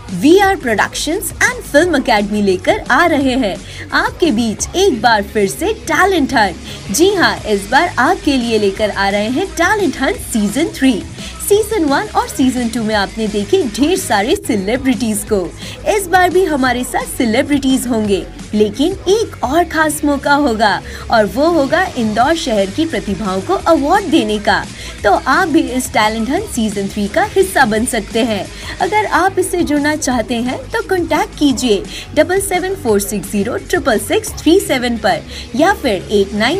we.r productions and film academy लेकर आ रहे हैं आपके बीच एक बार फिर से टैलेंट हंट। जी हाँ, इस बार आपके लिए लेकर आ रहे हैं टैलेंट हंट सीजन 3। सीजन 1 और सीजन 2 में आपने देखे ढेर सारे सेलिब्रिटीज को। इस बार भी हमारे साथ सेलिब्रिटीज होंगे, लेकिन एक और खास मौका होगा और वो होगा इंदौर शहर की प्रतिभाओं को अवार्ड देने का। तो आप भी इस टैलेंट हंट सीजन 3 का हिस्सा बन सकते हैं। अगर आप इससे जुड़ना चाहते हैं तो कांटेक्ट कीजिए 7746066637 पर या फिर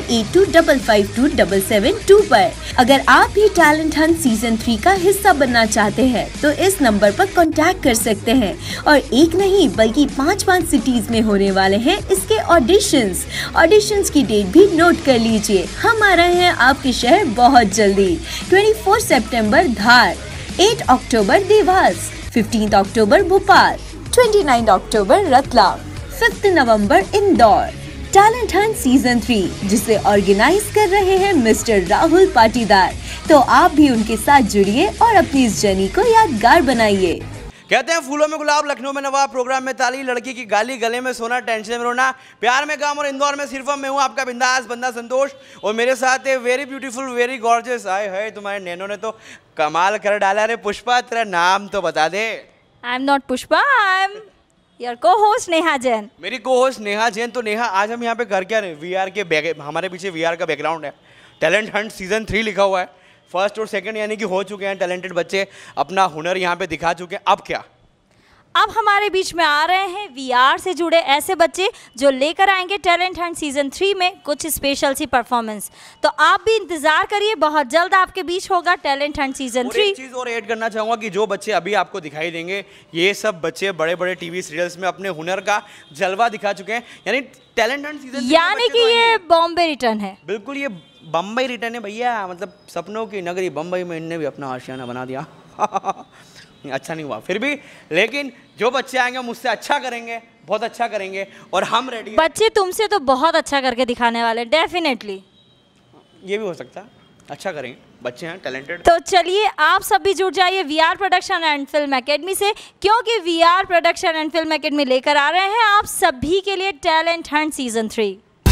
8982552772 पर। अगर आप भी टैलेंट हंट सीजन 3 का हिस्सा बनना चाहते हैं तो इस नंबर पर कांटेक्ट कर सकते हैं। और एक नहीं बल्कि 5 सिटीज में होने वाले हैं इसके ऑडिशंस की डेट भी नोट कर लीजिए। हम आ रहे हैं आपके शहर बहुत जल्दी। 24 सितंबर धार, 8 अक्टूबर देवास, 15 अक्टूबर भोपाल, 29 अक्टूबर रतलाम, 5 नवंबर इंदौर। टैलेंट हंट सीजन 3 जिसे ऑर्गेनाइज कर रहे हैं मिस्टर राहुल पाटीदार। तो आप भी उनके साथ जुड़िए और अपनी इस जर्नी को यादगार बनाइए। कहते हैं फूलों में गुलाब, लखनऊ में नवाब, प्रोग्राम में ताली, लड़की की गाली, गले में सोना, टेंशन में रोना, प्यार में काम और इंदौर में सिर्फ मैं हूँ आपका बिंदास बंदा संतोष। और मेरे साथ है वेरी ब्यूटीफुल, वेरी गॉर्जियस। आए है तुम्हारे नैनों ने तो कमाल कर डाला रे। पुष्पा, तेरा नाम तो बता दे। I am not Pushpa, I am your co-host Neha Jain. मेरी को-होस्ट नेहा जैन। तो नेहा, आज हम यहाँ पे कर क्या रहे? वी.आर के हमारे पीछे वी.आर का बैकग्राउंड है। टैलेंट हंट सीजन 3 लिखा हुआ है। फर्स्ट और सेकंड यानी कि हो चुके हैं। टैलेंटेड बच्चे अपना हुनर यहाँ पे दिखा चुके हैं। अब क्या? अब हमारे बीच में आ रहे हैं वी.आर से जुड़े ऐसे बच्चे जो लेकर आएंगे टैलेंट हंट सीजन 3 में कुछ स्पेशल सी परफॉर्मेंस। तो आप भी इंतजार करिए, बहुत जल्द आपके बीच होगा टैलेंट हंट सीजन 3। एक चीज और ऐड करना चाहूंगा कि जो बच्चे अभी आपको दिखाई देंगे, ये सब बच्चे बड़े बड़े टीवी सीरियल्स में अपने हुनर का जलवा दिखा चुके हैं। यानी टैलेंट हंट सीजन 3 यानी कि ये बॉम्बे रिटर्न है। बिल्कुल, ये बम्बई रिटर्न है भैया। मतलब सपनों की नगरी बम्बई में इनने भी अपना आशियाना बना दिया। अच्छा नहीं हुआ फिर भी, लेकिन जो बच्चे आएंगे मुझसे अच्छा करेंगे, बहुत अच्छा करेंगे और हम रेडी हैं। बच्चे तुमसे तो बहुत अच्छा करके दिखाने वाले, डेफिनेटली। ये भी हो सकता है, अच्छा करेंगे, बच्चे हैं टैलेंटेड। तो चलिए आप सब भी जुड़ जाइए VR production and film academy से, क्योंकि VR production and film academy लेकर आ रहे हैं आप सभी के लिए talent hunt season 3।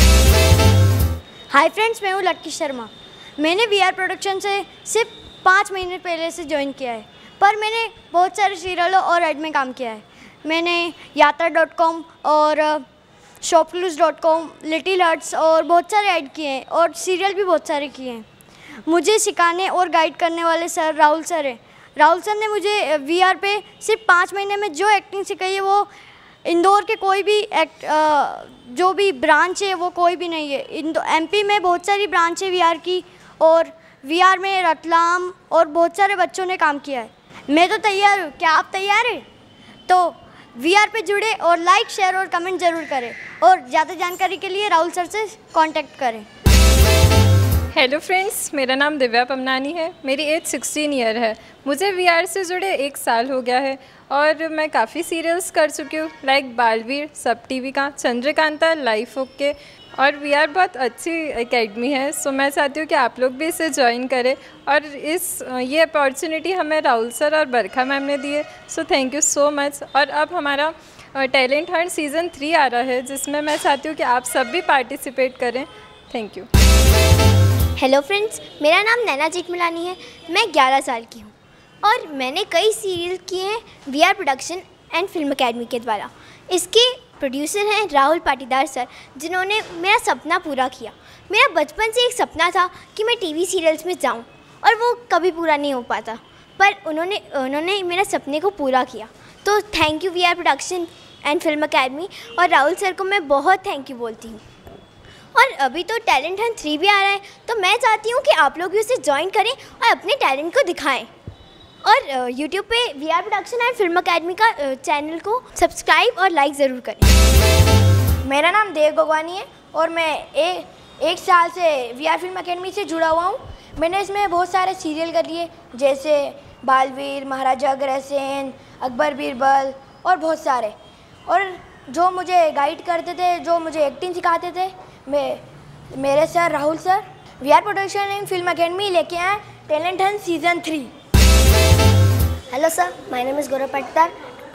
Hi friends, मैं हूँ लक्की शर्मा। मैंने वी.आर प्रोडक्शन से सिर्फ 5 महीने पहले से ज्वाइन किया है, पर मैंने बहुत सारे सीरियलों और ऐड में काम किया है। मैंने यात्रा.com और shopclues.com, लिटिल हर्ट्स और बहुत सारे ऐड किए हैं और सीरियल भी बहुत सारे किए हैं। मुझे सिखाने और गाइड करने वाले सर राहुल सर हैं। राहुल सर ने मुझे वी.आर पे सिर्फ 5 महीने में जो एक्टिंग सिखाई है वो इंदौर के कोई भी जो भी ब्रांच है वो कोई भी नहीं है। MP में बहुत सारी ब्रांच है वी.आर की, और वी.आर में रतलाम और बहुत सारे बच्चों ने काम किया है। मैं तो तैयार हूँ, क्या आप तैयार हैं? तो वी.आर पे जुड़े और लाइक, शेयर और कमेंट ज़रूर करें, और ज़्यादा जानकारी के लिए राहुल सर से कांटेक्ट करें। हेलो फ्रेंड्स, मेरा नाम दिव्या पमनानी है। मेरी एज 16 ईयर है। मुझे वी.आर से जुड़े 1 साल हो गया है और मैं काफ़ी सीरियल्स कर चुकी हूँ, लाइक बालवीर, सब टीवी का, चंद्रकांता, लाइफ ओके। और वी.आर बहुत अच्छी एकेडमी है, सो मैं चाहती हूँ कि आप लोग भी इसे ज्वाइन करें। और ये अपॉर्चुनिटी हमें राहुल सर और बरखा मैम ने दी है, so thank you so much. और अब हमारा टैलेंट हंट सीजन 3 आ रहा है, जिसमें मैं चाहती हूँ कि आप सब भी पार्टिसिपेट करें। Thank you. हेलो फ्रेंड्स, मेरा नाम नैना जेठमलानी है। मैं 11 साल की हूँ और मैंने कई सीरियल किए हैं VR production and film academy के द्वारा। इसके प्रोड्यूसर हैं राहुल पाटीदार सर, जिन्होंने मेरा सपना पूरा किया। मेरा बचपन से एक सपना था कि मैं टीवी सीरियल्स में जाऊं, और वो कभी पूरा नहीं हो पाता, पर उन्होंने मेरे सपने को पूरा किया। तो thank you VR production and film academy, और राहुल सर को मैं बहुत थैंक यू बोलती हूँ। और अभी तो टैलेंट हंट 3 भी आ रहा है, तो मैं चाहती हूँ कि आप लोग भी उसे ज्वाइन करें और अपने टैलेंट को दिखाएं। और YouTube पे VR production and film academy का चैनल को सब्सक्राइब और लाइक ज़रूर करें। मेरा नाम देव भगवानी है और मैं 1 साल से वी.आर फिल्म एकेडमी से जुड़ा हुआ हूँ। मैंने इसमें बहुत सारे सीरियल कर लिए, जैसे बालवीर, महाराजा अग्रसेन, अकबर बीरबल और बहुत सारे। और जो मुझे गाइड करते थे, जो मुझे एक्टिंग सिखाते थे, मेरे sir Rahul sir. VR production and film academy लेके आए talent hunt season 3। Hello sir, my name is Patidar.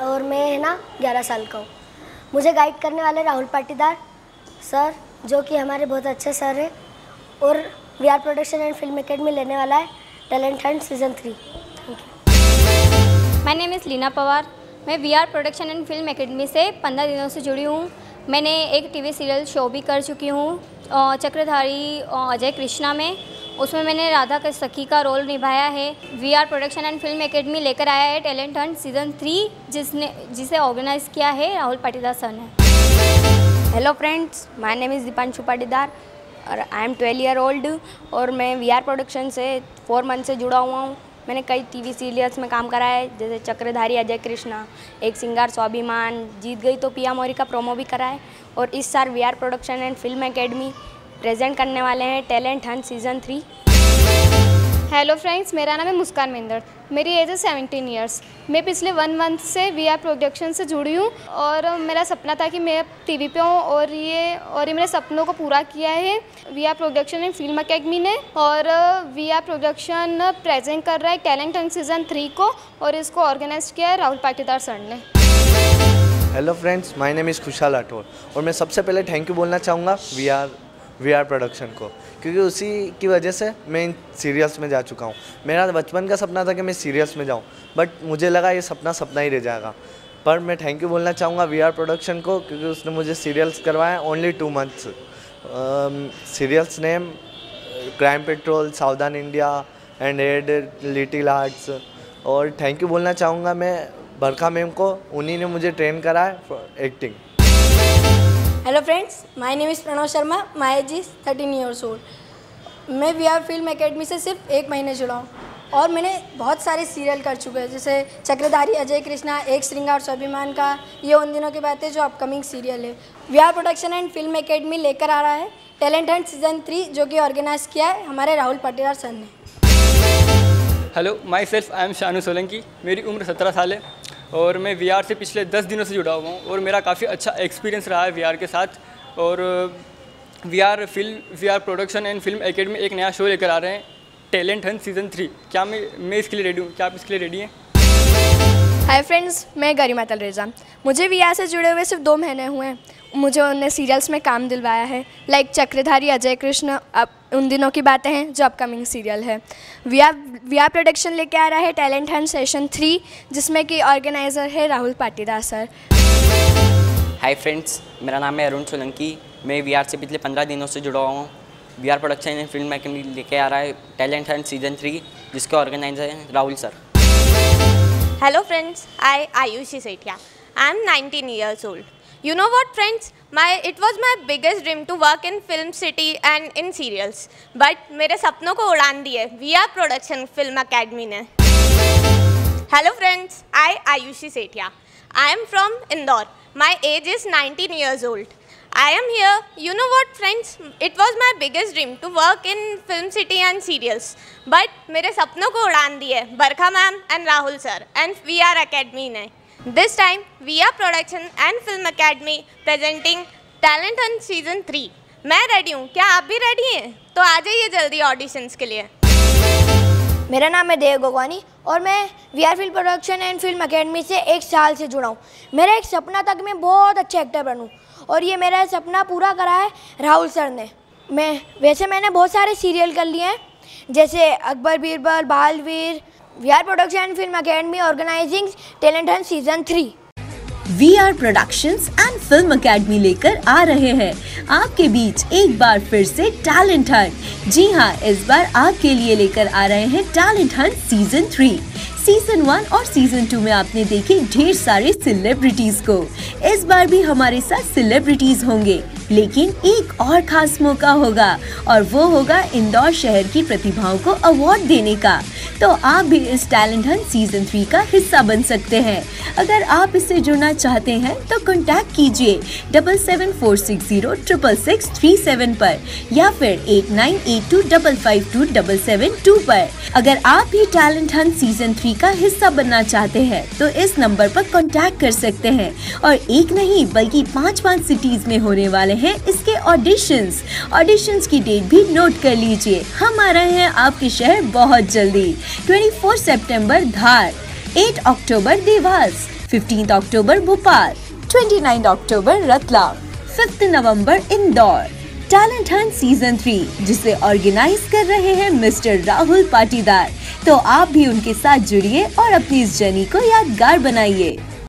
और मैं है ना 11 साल का हूँ। मुझे गाइड करने वाले राहुल पाटीदार सर, जो कि हमारे बहुत अच्छे सर हैं, और VR production and film academy लेने वाला है talent hunt season 3। Thank you. My name is Leena Pawar. मैं VR production and film academy से 15 दिनों से जुड़ी हूँ। मैंने एक टीवी सीरियल शो भी कर चुकी हूँ चक्रधारी अजय कृष्णा में। उसमें मैंने राधा के सखी का रोल निभाया है। VR production and film academy लेकर आया है टैलेंट हंट सीज़न 3 जिसे ऑर्गेनाइज़ किया है राहुल पाटीदार सर ने। Hello friends, my name is Deepanshu Patidar और आई एम 12 ईयर ओल्ड और मैं वी.r प्रोडक्शन से 4 मंथ से जुड़ा हुआ हूँ। मैंने कई टीवी सीरियल्स में काम करा है, जैसे चक्रधारी अजय कृष्णा, एक सिंगार स्वाभिमान, जीत गई तो पिया मोरी का प्रोमो भी करा है। और इस साल VR production and film academy present करने वाले हैं talent hunt season 3। Hello friends, मेरा नाम है मुस्कान मेंदर। मेरी एज है 17 ईयर्स। मैं पिछले 1 मंथ से वी.r प्रोडक्शन से जुड़ी हूँ और मेरा सपना था कि मैं टीवी पे हूँ और ये मेरे सपनों को पूरा किया है VR production and film academy ने। और वी.r प्रोडक्शन प्रेजेंट कर रहा है टैलेंट हंट सीज़न 3 को और इसको ऑर्गेनाइज किया है राहुल पाटीदार सर ने। Hello friends, my name is Khushal Rathore और मैं सबसे पहले थैंक यू बोलना चाहूँगा वी.r प्रोडक्शन को, क्योंकि उसी की वजह से मैं इन सीरियल्स में जा चुका हूँ। मेरा बचपन का सपना था कि मैं सीरियल्स में जाऊँ, बट मुझे लगा ये सपना ही रह जाएगा। पर मैं थैंक यू बोलना चाहूँगा वी.r प्रोडक्शन को, क्योंकि उसने मुझे सीरियल्स करवाए only 2 months. Serials name Crime Patrol, Savdhaan India and red, little hearts. और थैंक यू बोलना चाहूँगा मैं बरखा मैम को, उन्हीं ने मुझे ट्रेन करा है acting. Hello friends, my name is Pranav Sharma. My age is 13 years old. मैं वी.r फिल्म एकेडमी से सिर्फ 1 महीने जुड़ा हूँ और मैंने बहुत सारे सीरियल कर चुके हैं, जैसे चक्रधारी अजय कृष्णा, एक श्रृंगार स्वाभिमान का, ये उन दिनों की बात है जो अपकमिंग सीरियल है। VR production and film academy लेकर आ रहा है टैलेंट हंट सीज़न 3, जो कि ऑर्गेनाइज किया है हमारे राहुल पाटीदार सर ने। Hello, myself I am Shanu Solanki. मेरी उम्र 17 साल है और मैं वी.r से पिछले 10 दिनों से जुड़ा हुआ हूँ और मेरा काफ़ी अच्छा एक्सपीरियंस रहा है वी.r के साथ। और VR production and film academy एक नया शो लेकर आ रहे हैं टैलेंट हंट सीज़न 3। क्या मैं इसके लिए रेडी हूँ? क्या आप इसके लिए रेडी हैं? हाय फ्रेंड्स, मैं गरिमा तलरेजा। मुझे वी.r से जुड़े हुए सिर्फ 2 महीने हुए हैं। मुझे उन्होंने सीरियल्स में काम दिलवाया है, लाइक चक्रधारी अजय कृष्ण, अब उन दिनों की बातें हैं जो अपकमिंग सीरियल है। वी.r प्रोडक्शन लेके आ रहा है टैलेंट हंट सेशन 3, जिसमें कि ऑर्गेनाइज़र है Rahul Patidar sir. Hi friends, मेरा नाम है अरुण सोलंकी। मैं वी.r से पिछले 15 दिनों से जुड़ा हुआ हूँ। VR production and film academy लेके आ रहा है टैलेंट हंट सीज़न 3, जिसके ऑर्गेनाइजर हैं Rahul sir. Hello friends, I Ayushi Sethia. I am 19 years old. You know what friends, it was my biggest dream to work in film city and in serials. But मेरे सपनों को उड़ान दिए VR production film academy ने। Hello friends, I Ayushi Sethia. I am from Indore. My age is 19 years old. I am here. You know what friends, it was my biggest dream to work in film city and serials. But मेरे सपनों को उड़ान दिए Barkha ma'am and Rahul sir and we.r academy ने। This time we.r production and film academy presenting talent hunt season 3। मैं ready हूँ, क्या आप भी रेडी हैं? तो आ जाइए जल्दी ऑडिशंस के लिए। मेरा नाम है देव गोगवानी और मैं VR film production and film academy से 1 साल से जुड़ा हूँ। मेरा एक सपना था कि मैं बहुत अच्छा एक्टर बनूँ और ये मेरा सपना पूरा करा है राहुल सर ने। मैंने बहुत सारे सीरियल कर लिए हैं, जैसे Akbar Birbal, Baalveer. VR production and film academy organising talent hunt season 3। VR productions and film academy लेकर आ रहे हैं आपके बीच एक बार फिर से टैलेंट हंट। जी हाँ, इस बार आपके लिए लेकर आ रहे हैं टैलेंट हंट सीजन 3। सीजन 1 और सीजन 2 में आपने देखे ढेर सारे सेलिब्रिटीज को। इस बार भी हमारे साथ सेलिब्रिटीज होंगे, लेकिन एक और खास मौका होगा और वो होगा इंदौर शहर की प्रतिभाओं को अवार्ड देने का। तो आप भी इस टैलेंट हंट सीजन 3 का हिस्सा बन सकते हैं। अगर आप इससे जुड़ना चाहते हैं तो कांटेक्ट कीजिए 7746066737 पर या फिर 8982552772 पर। अगर आप भी टैलेंट हंट सीजन 3 का हिस्सा बनना चाहते हैं तो इस नंबर पर कांटेक्ट कर सकते हैं। और एक नहीं बल्कि 5 सिटीज में होने वाले हैं इसके ऑडिशंस की डेट भी नोट कर लीजिए। हम आ रहे हैं आपके शहर बहुत जल्दी। 24 सितंबर धार, 8 अक्टूबर देवास, 15 अक्टूबर भोपाल, 29 अक्टूबर रतलाम, 5 नवंबर इंदौर। टैलेंट हंट सीजन 3 जिसे ऑर्गेनाइज कर रहे हैं मिस्टर राहुल पाटीदार। तो आप भी उनके साथ जुड़िए और अपनी इस जर्नी को यादगार बनाइए।